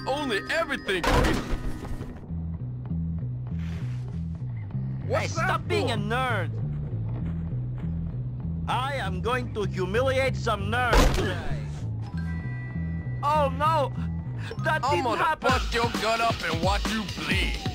only everything. Hey, stop being a nerd. I am going to humiliate some nerds today. Oh no! That I'm didn't gonna happen! bust your gut up and watch you bleed.